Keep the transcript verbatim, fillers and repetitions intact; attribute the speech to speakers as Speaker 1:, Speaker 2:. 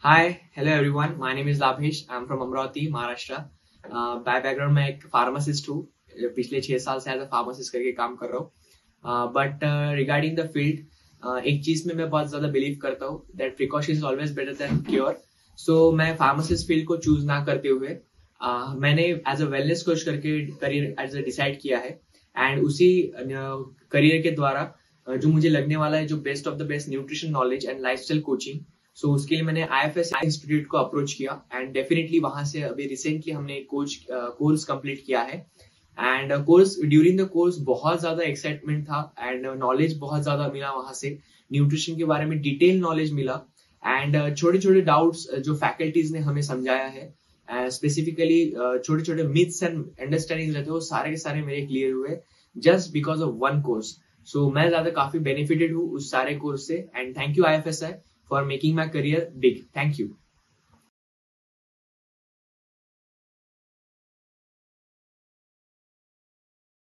Speaker 1: Hi, hello everyone. My name is Labhesh. I'm from Amravati, Maharashtra. By background मैं एक pharmacist हूँ. पिछले छह साल से एज अ फार्मासिस्ट करके काम कर रहा हूँ. बट रिगार्डिंग द फील्ड, एक चीज में मैं बहुत ज्यादा बिलीव करता हूँ that precaution is always better than cure. So मैं फार्मासिस्ट फील्ड को चूज ना करते हुए uh, मैंने एज अ वेलनेस कोच करके करियर एज अ डिसाइड किया है. एंड उसी करियर uh, के द्वारा uh, जो मुझे लगने वाला है, जो best of the best nutrition knowledge and lifestyle coaching. So so, उसके लिए मैंने आईएफएस इंस्टीट्यूट को अप्रोच किया एंड डेफिनेटली वहां से अभी रिसेंटली हमने कोच कोर्स कंप्लीट किया है. And course during the course बहुत ज्यादा एक्साइटमेंट था एंड नॉलेज बहुत ज्यादा मिला वहां से. न्यूट्रिशन के बारे में डिटेल नॉलेज मिला एंड छोटे छोटे डाउट्स जो फैकल्टीज ने हमें समझाया है, स्पेसिफिकली छोटे छोटे मिथ्स एंड अंडरस्टैंडिंग रहते हैं, वो सारे के सारे मेरे क्लियर हुए just because of one course. So मैं ज्यादा काफी बेनिफिटेड हूँ उस सारे कोर्स से. And thank you IFSI for making my career big. Thank you.